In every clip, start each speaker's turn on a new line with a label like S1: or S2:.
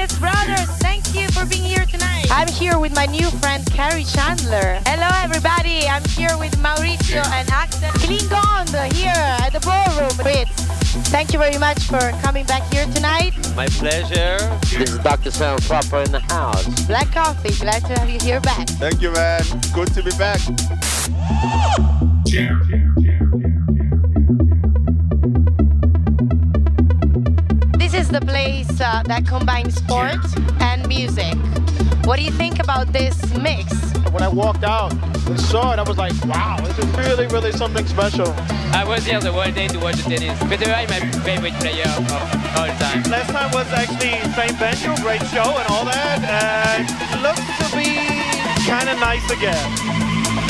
S1: Yes, brothers, thank you for being here tonight. I'm here with my new friend, Carrie Chandler. Hello, everybody. I'm here with Mauricio and Axel Klingon here at the ballroom. Fritz, thank you very much for coming back here tonight.
S2: My pleasure.
S3: This is Dr. Sound Proper in the house.
S1: Black Coffee, glad to have you here back.
S4: Thank you, man. Good to be back.
S1: This is the place that combines sport and music. What do you think about this mix?
S5: When I walked out and saw it, I was like, wow, this is really, really something special.
S6: I was here the whole day to watch the tennis. Federer is my favorite player of all time.
S5: Last time was actually same venue, great show and all that, and it looks to be kind of nice again.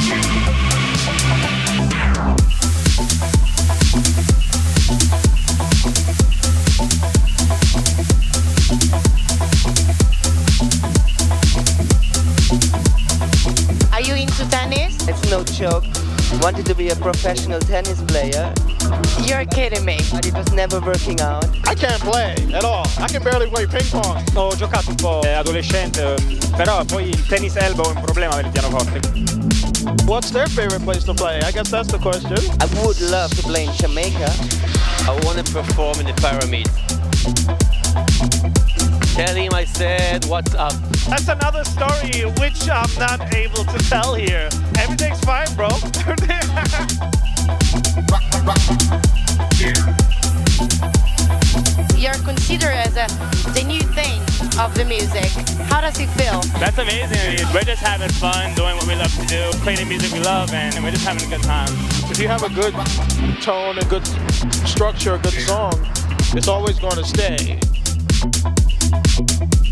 S1: Are you into tennis?
S7: It's no joke. Wanted to be a professional tennis player,
S1: You're kidding me.
S7: but it was never working out.
S5: I can't play at all. I can barely play ping pong.
S8: Ho giocato un po' adolescente, però poi il tennis elbow è un problema per il pianoforte.
S5: What's their favorite place to play? I guess that's the question.
S7: I would love to play in Jamaica.
S2: I want to perform in the pyramids. Tell him I said, what's up?
S5: That's another story which I'm not able to tell here. Everything's fine, bro.
S1: You're considered as the new thing of the music. How does it feel?
S8: That's amazing. We're just having fun, doing what we love to do, playing the music we love, and we're just having a good time.
S5: If you have a good tone, a good structure, a good song, it's always going to stay.